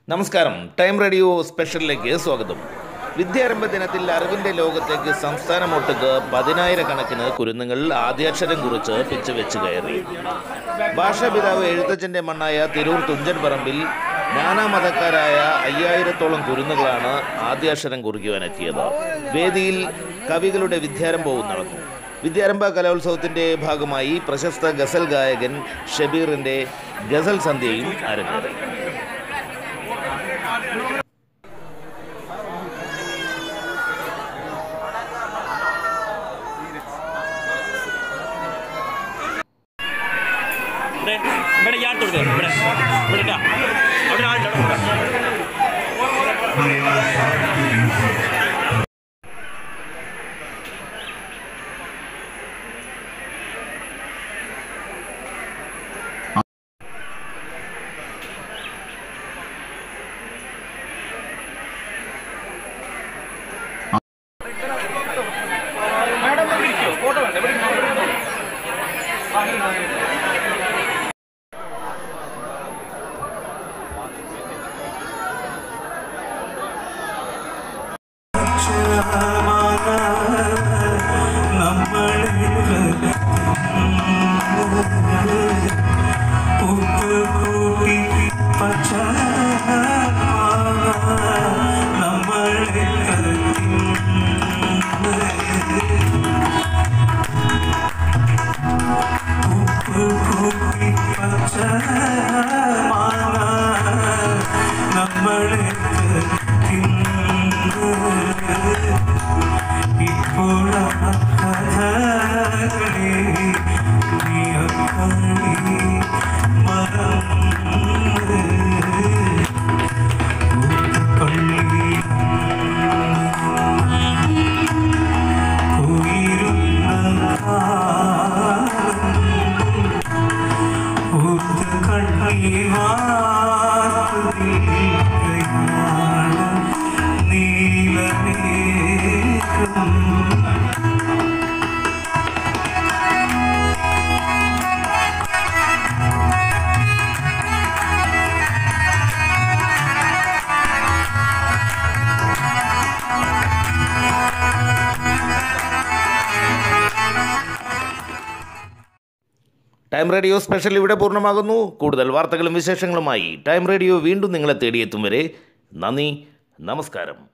നമസ്കാരം. Time radio സ്പെഷ്യലിലേക്ക് സ്വാഗതം. വിദ്യാരംഭ ദിനത്തിൽ അറിവിൻ്റെ ലോകത്തേക്ക് സംസ്ഥാനമൊട്ടുക്ക് 10,000-കണക്കിന് കുരുന്നുകൾ ആദ്യാക്ഷരം കുറിച്ച് പിച്ചുവെച്ച് കയറി. ഭാഷാപിതാവ് എഴുത്തച്ഛൻ്റെ മണ്ണായ തിരൂർ തുഞ്ചൻ പറമ്പിൽ നാനാമതക്കാരായ 5,000-ഓളം കുരുന്നുകളാണ് ആദ്യാക്ഷരം കുറിക്കുവാനെത്തിയത്. വേദിയിൽ കവികളുടെ വിദ്യാരംഭവും നടന്നു. വിദ്യാരംഭ കലോത്സവത്തിൻ്റെ ഭാഗമായി പ്രശസ്ത ഗസൽ ഗായകൻ ഷബീറിൻ്റെ ഗസൽ സന്ധ്യയും അരങ്ങേറി. ഇവിടെ യാത്ര കൊടുക്കുക ഇവിടെ ഇവിടെ അവിടെ ആളുണ്ട്. ഫോട്ടോ വേണ്ട. ടൈം റേഡിയോ സ്പെഷ്യൽ ഇവിടെ പൂർണ്ണമാകുന്നു. കൂടുതൽ വാർത്തകളും വിശേഷങ്ങളുമായി ടൈം റേഡിയോ വീണ്ടും നിങ്ങളെ തേടിയെത്തും വരെ നന്ദി, നമസ്കാരം.